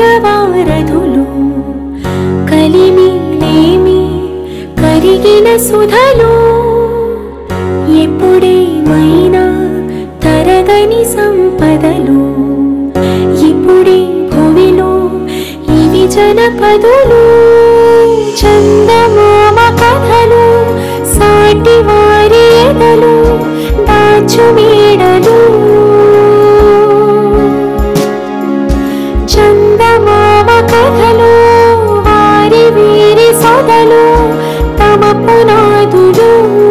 వారధులు కలిమి లేమి కరిగిన సుధలు ఎప్పుడేమైనా తరగని సంపదలు ఇప్పుడే భూమిలో ఇవి జనపదులు చందమామ కథలు సాటి వారి ఎదలు దాచు మేడలు చందమామ కథలు వారి వీరి సొదలు తమ పునాదులు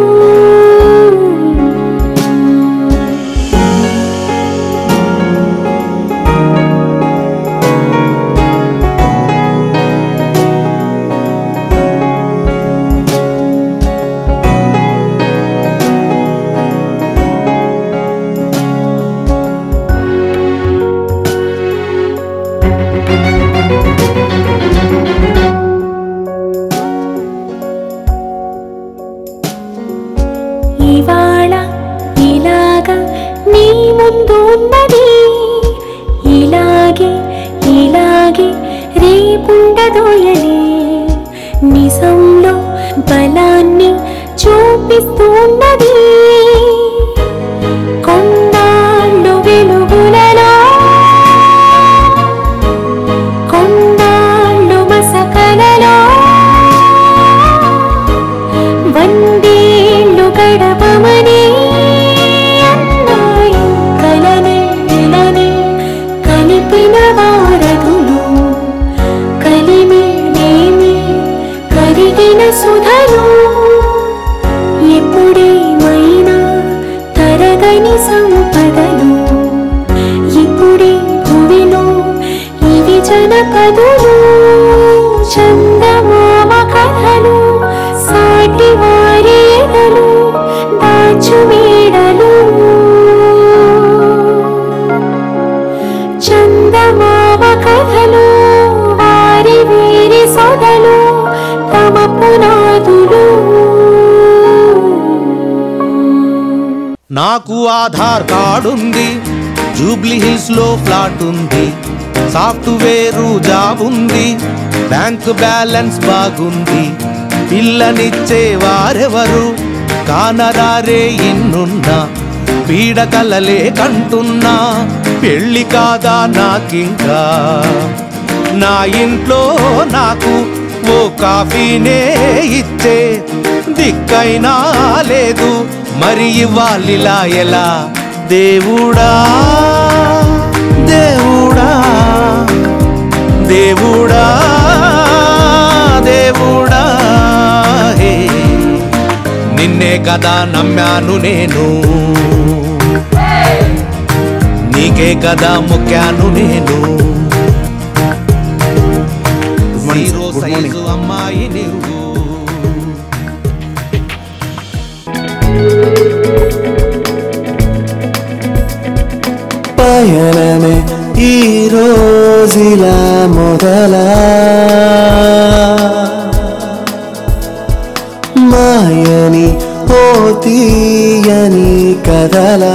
నిజంలో బలాన్ని చూపిస్తున్నది కొండాళ్ళు వెలుగులలో కొండాళ్ళు మసకలలో వందేళ్ళు గడపమని అన్నాయి కలనెలని కలిపిన వారధులు కలిమి లేమి కరిగిన సుధలు ఎప్పుడేమైనా తరగని సంపదలు ఇప్పుడే భూమిలో ఇవి జనపదులు చందమామ కథలు సాటి వారి ఎదలు దాచు మేడలు చందమామ కథలు వారి వీరి సొదలు తమ పునాదులు నాకు ఆధార్ కార్డు ఉంది జూబ్లీ హిల్స్ లో ఫ్లాట్ ఉంది సాఫ్ట్వేర్ జాబ్ ఉంది బ్యాంక్ బ్యాలెన్స్ బాగుంది పిల్లనిచ్చే వారెవరు కానరారే ఇన్నున్నా పీడకలలే కంటున్నా పెళ్లి కాదా నాకింకా నా ఇంట్లో నాకు ఓ కాఫీనే ఇచ్చే దిక్కైనా లేదు మరి ఇవ్వాలిలా ఎలా దేవుడా దేవుడా దేవుడా దేవుడా హే నిన్నే కదా నమ్మాను నేను నీకే కదా మొక్కాను నేను జీరో సైజు అమ్మాయి నువ్వు పయనమే ఈ రోజులా మొదలా మాయని ఓ తీయని కదలా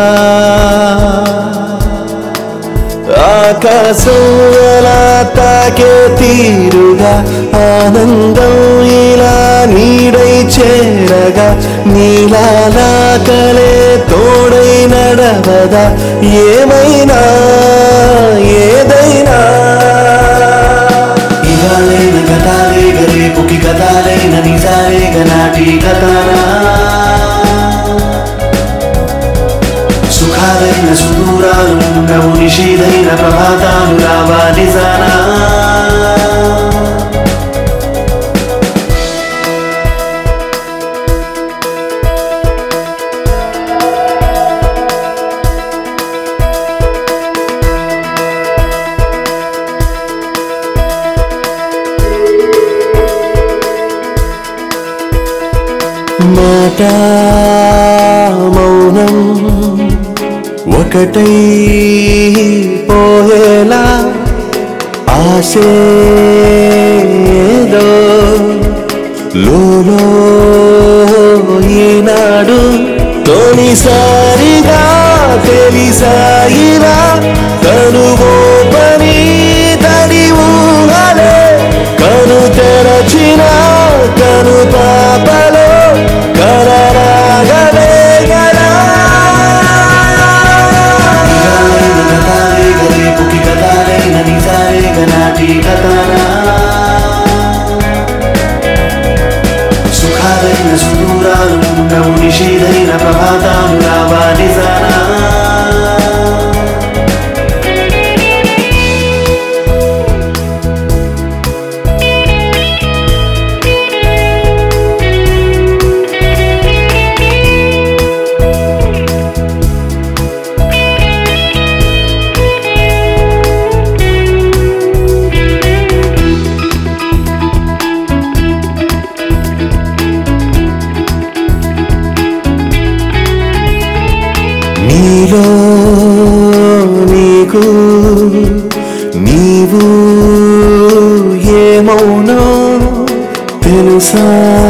ఆకాశం ఎలా తాకే తీరుగా ఆనందం ఇలా నీడై చేరగా నీలాలా కలే తోడై నడవదా ఏమైనా ఏదైనా ఇవాళైన గతాలే రేపుకి కథలైన నిజాలే గనాటి కథనా సుఖాలైన సుదూరాలు ఉండవు నిషేధైన ప్రభాతాలు రావా నిజానా మాట మౌనం ఒకటై పోయేలా ఆశేదో లోలో ఈనాడు తొలిసారిగా తెలిసాయిలా తనువో పని నీవు ఏమౌనో తెలుసా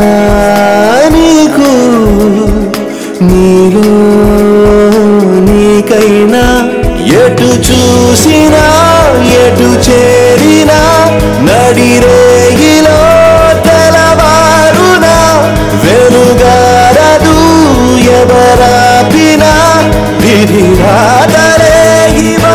నీకు నీలో నీకైనా ఎటు చూసినా ఎటు చేరినా నడిరేగిలో తెలవారునా వెలుగారదు ఎవరాపినా విధి రాతరేగివా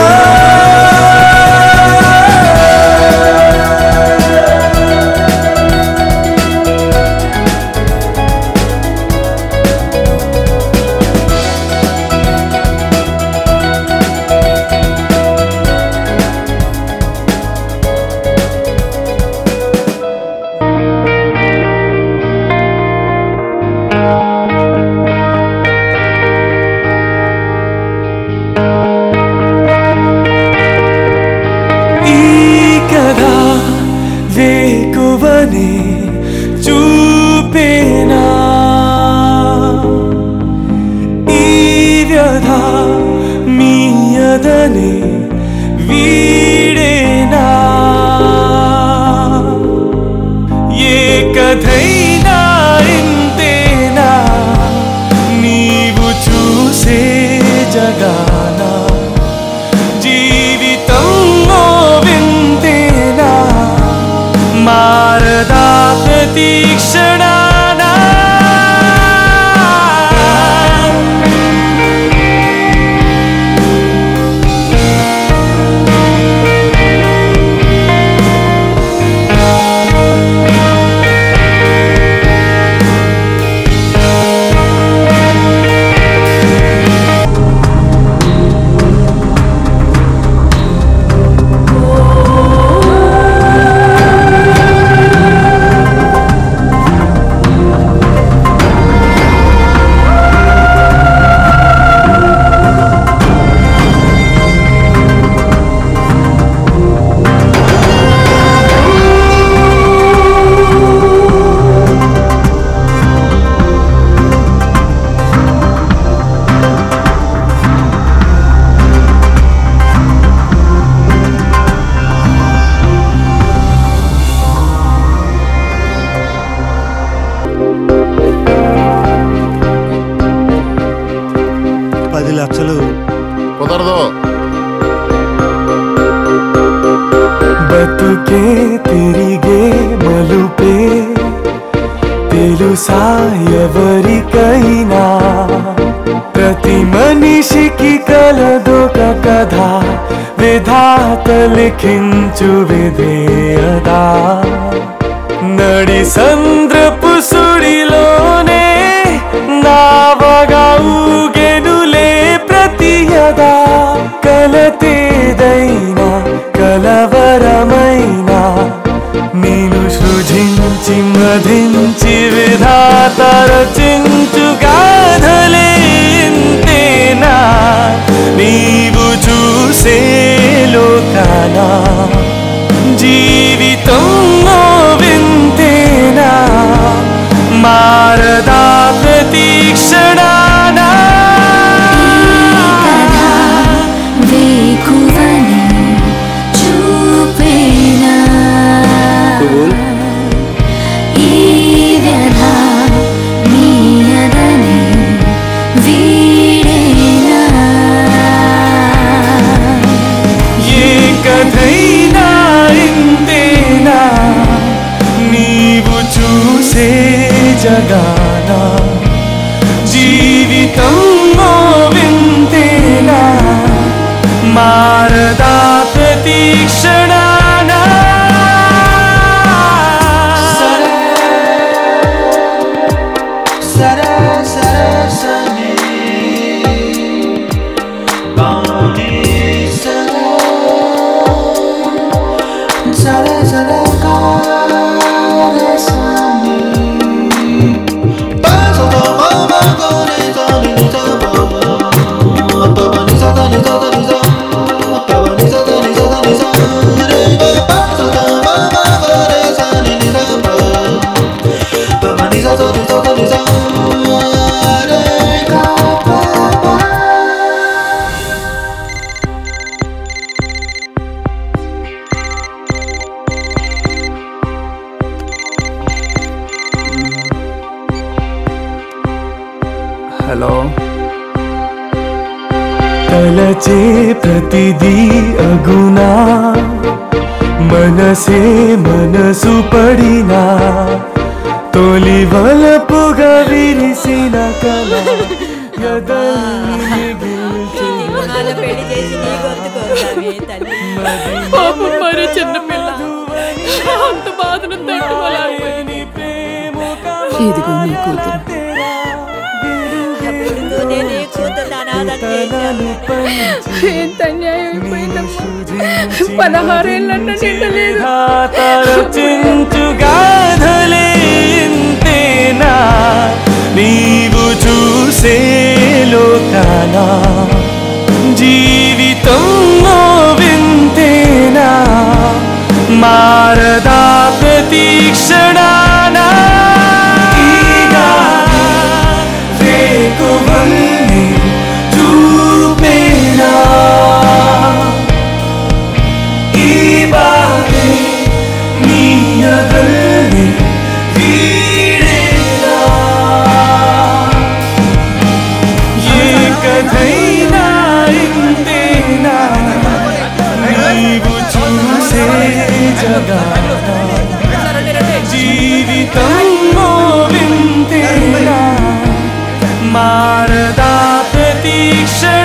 చూపేనా ఈ వ్యధ మీయదనే వీడేనా ఏ కథైనా ఇంతేనా నీవు చూసే జగానా జీవితంలో వింతేనా మారదా ప్రతీక్షణానా లక్షలు కుదరదు. బతుకే తిరిగే మలుపే తెలుసా ఎవరికైనా ప్రతి మనిషికి కలదొక కథ విధాత లిఖించు విధేయత నడి సంద్రపు సుడిలోనే నావగా ఊగెనులే ప్రతియదా కలతేదైనా కలవరమైనా నేను సృజించి మధించి విధాత రచించు గాథలే ఇంతేనా నీవు చూసే లోకానా జీవితంలో వింతేనా మారదా ప్రతీక్షణానా కథైనా ఇంతేనా నీవు చూసే జగానా జీవితంలో వింతేనా మారదా ప్రతీక్షణానా హలో తలచే ప్రతిదీ అగునా మనసే మనసు పడినా తొలి వలపుగా విరిసిన కళ ఎదల్ని పాపం మరి చిన్నపిల్ల అంత బాధను తట్టుకోలేకపోయింది. ఇదిగో నీ కూతురు. ఎంత అన్యాయం అయిపోయిందమ్మా. 16 ఏళ్ళన్న నిండలేదు. చించుగాధలే ఇంతేనా నీవు చూసే లోకాన జీవితం వింతేనా మారదా ప్రతీక్షణాన వేకువల్ని చూపేనా ఈ బాధే నీయగల్ని వీడేనా ఏ కథైనా ఇంతేనా నీవు చూసే జగాన జీవితం వింతేనా మారదా ప్రతీక్షణ